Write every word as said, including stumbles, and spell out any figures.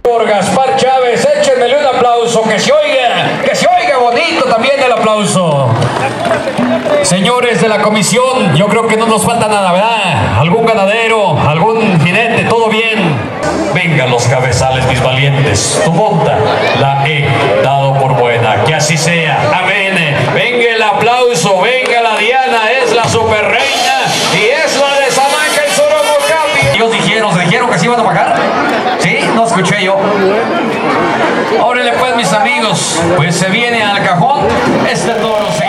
Por Gaspar Chávez, échenmele un aplauso, que se oiga, que se oiga bonito también el aplauso. Señores de la comisión, yo creo que no nos falta nada, ¿verdad? Algún ganadero, algún jinete, todo bien. Vengan los cabezales, mis valientes, tu monta la he dado por buena, que así sea, amén. Venga el aplauso, venga la Diana, es la super reina y es la de Salamanca, el Soromocapi. Ellos dijeron, ¿se dijeron que se iban a bajar? ¿Sí? No escuché yo. Órale pues, mis amigos, pues se viene al cajón este toro.